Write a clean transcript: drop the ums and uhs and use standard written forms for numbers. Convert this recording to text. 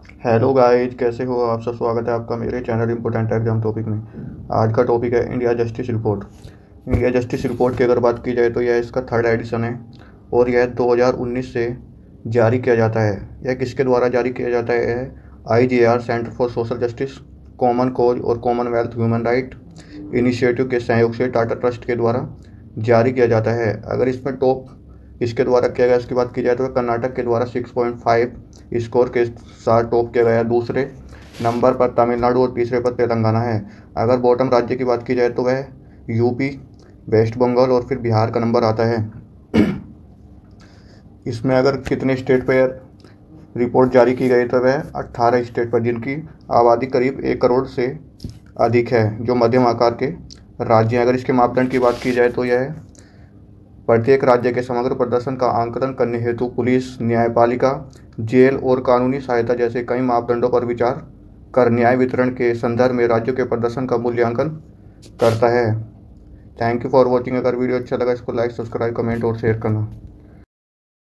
Hello guys, कैसे हो आप सब। स्वागत है आपका मेरे चैनल इम्पोर्टेंट एग्जाम टॉपिक में। आज का टॉपिक है India justice report. India justice report की अगर बात की जाए तो यह इसका थर्ड एडिशन है और यह 2019 से जारी किया जाता है। यह किसके द्वारा जारी किया जाता है? IJR centre for social justice, common cause और कॉमनवेल्थ ह्यूमन राइट इनिशिएटिव के सहयोग से टाटा ट्रस्ट के द्वारा जारी किया जाता है। अगर इसमें टॉप इसके द्वारा किया गया इसकी बात की जाए तो कर्नाटक के द्वारा 6.5 स्कोर के साथ टॉप किया गया। दूसरे नंबर पर तमिलनाडु और तीसरे पर तेलंगाना है। अगर बॉटम राज्य की बात की जाए तो वह यूपी, वेस्ट बंगाल और फिर बिहार का नंबर आता है। इसमें अगर कितने स्टेट पर रिपोर्ट जारी की गई तो वह 18 स्टेट पर, जिनकी आबादी करीब 1 करोड़ से अधिक है, जो मध्यम आकार के राज्य हैं। अगर इसके मापदंड की बात की जाए तो यह प्रत्येक राज्य के समग्र प्रदर्शन का आंकलन करने हेतु पुलिस, न्यायपालिका, जेल और कानूनी सहायता जैसे कई मापदंडों पर विचार कर न्याय वितरण के संदर्भ में राज्यों के प्रदर्शन का मूल्यांकन करता है। Thank you for watching. अगर वीडियो अच्छा लगा इसको लाइक, सब्सक्राइब, कमेंट और शेयर करना।